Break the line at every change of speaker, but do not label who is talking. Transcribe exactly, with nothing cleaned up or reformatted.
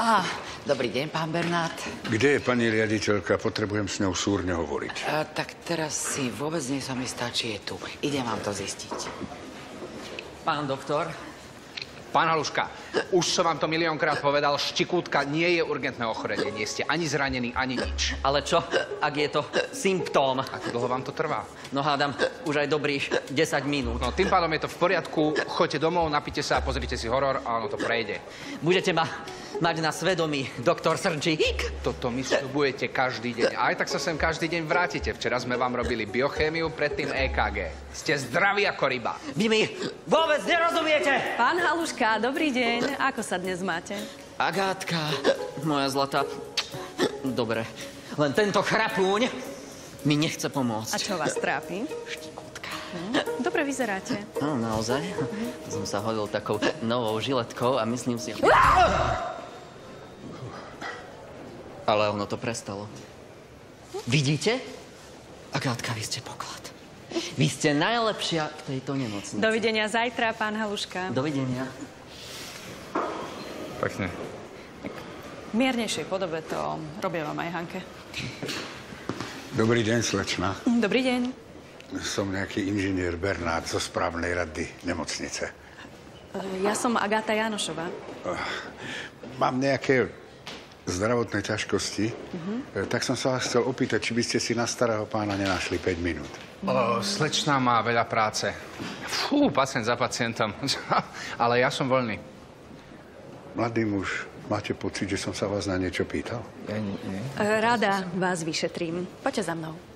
Á, dobrý deň, pán Bernát.
Kde je pani riaditeľka? Potrebujem s ňou súrne hovoriť.
A, tak teraz si vôbec nie som istá, či je tu. Idem vám to zistiť.
Pán doktor?
Pán Haluška, už som vám to miliónkrát povedal, štikútka nie je urgentné ochorenie. Nie ste ani zranený, ani nič.
Ale čo, ak je to symptóm?
Ako dlho vám to trvá?
No hádam, už aj dobrých desať minút.
No tým pádom je to v poriadku, choďte domov, napite sa, pozrite si horor a ono to prejde.
Budete ma mať na svedomí, doktor Srčík?
Toto mi sľubujete každý deň. A aj tak sa sem každý deň vrátite. Včera sme vám robili biochémiu, predtým é ká gé. Ste zdraví ako ryba.
Vy mi vôbec nerozumiete!
Pán Haluška, dobrý deň. Ako sa dnes máte?
Agátka, moja zlatá. Dobre, len tento chrapúň mi nechce pomôcť.
A čo vás trápi?
Štikútka.
Hm? Dobre vyzeráte.
No, naozaj. Som sa hodil takou novou žiletkou a myslím si... Ale ono to prestalo. Vidíte? Agátka, vy ste poklad. Vy ste najlepšia v tejto nemocnici.
Dovidenia zajtra, pán Haluška.
Dovidenia.
Pekne.
V miernejšej podobe to robia vám aj Hanke.
Dobrý deň, slečna.
Dobrý deň.
Som nejaký inžinier Bernát zo správnej rady nemocnice.
Ja som Agáta Jánošová.
Mám nejaké zdravotné ťažkosti, uh-huh. tak som sa vás chcel opýtať, či by ste si na starého pána nenašli päť minút.
O, slečná má veľa práce. Fú, pacient za pacientom. Ale ja som voľný.
Mladý muž, máte pocit, že som sa vás na niečo pýtal?
Ja nie, nie.
Rada vás vyšetrím. Poďte za mnou.